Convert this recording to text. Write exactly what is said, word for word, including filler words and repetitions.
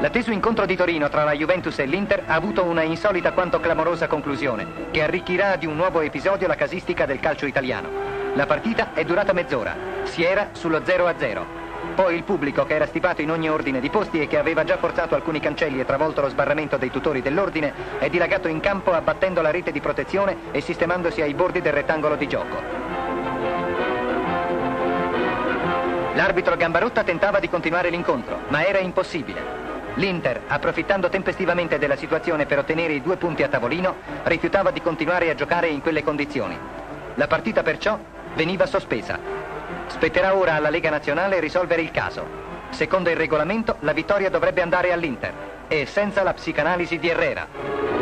L'atteso incontro di Torino tra la Juventus e l'Inter ha avuto una insolita quanto clamorosa conclusione, che arricchirà di un nuovo episodio la casistica del calcio italiano. La partita è durata mezz'ora, si era sullo zero a zero. Poi il pubblico, che era stipato in ogni ordine di posti e che aveva già forzato alcuni cancelli e travolto lo sbarramento dei tutori dell'ordine, è dilagato in campo abbattendo la rete di protezione e sistemandosi ai bordi del rettangolo di gioco. L'arbitro Gambarotta tentava di continuare l'incontro, ma era impossibile. L'Inter, approfittando tempestivamente della situazione per ottenere i due punti a tavolino, rifiutava di continuare a giocare in quelle condizioni. La partita perciò veniva sospesa. Spetterà ora alla Lega Nazionale risolvere il caso. Secondo il regolamento, la vittoria dovrebbe andare all'Inter e senza la psicanalisi di Herrera.